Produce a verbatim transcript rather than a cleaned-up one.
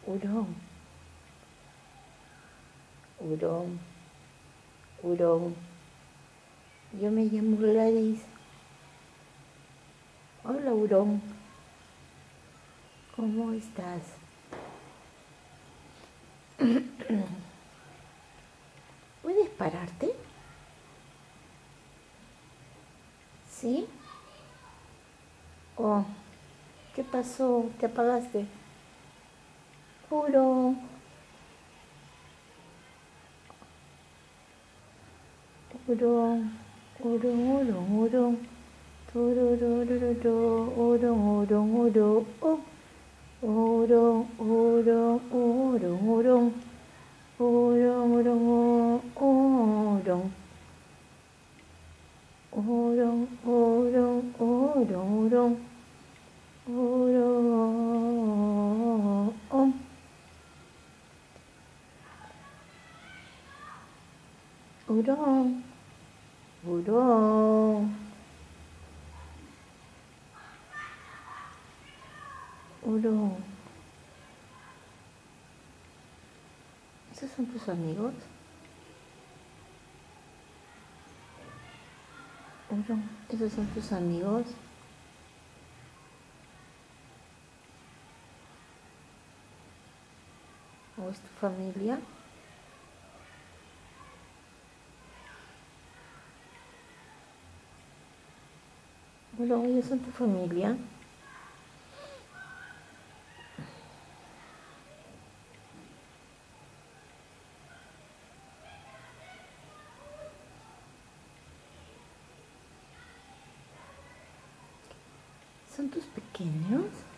Hurón, hurón, hurón. Yo me llamo Gladys. Hola, hurón. ¿Cómo estás? ¿Puedes pararte? ¿Sí? Oh, ¿qué pasó? ¿Te apagaste? Hurón, hurón, hurón, hurón, hurón. Turururururu, hurón, hurón, hurón, oh. Hurón, hurón, hurón, hurón. Hurón, hurón, hurón. Hurón, hurón, hurón, hurón. Hurón. Hurón, hurón. Hurón. ¿Esos son tus amigos? Hurón, ¿esos son tus amigos? ¿O es tu familia? Hurón, ¿ellos son tu familia? ¿Son tus pequeños?